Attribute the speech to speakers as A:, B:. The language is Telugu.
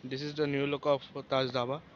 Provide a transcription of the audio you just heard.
A: This is the new look of Taj Dhaba.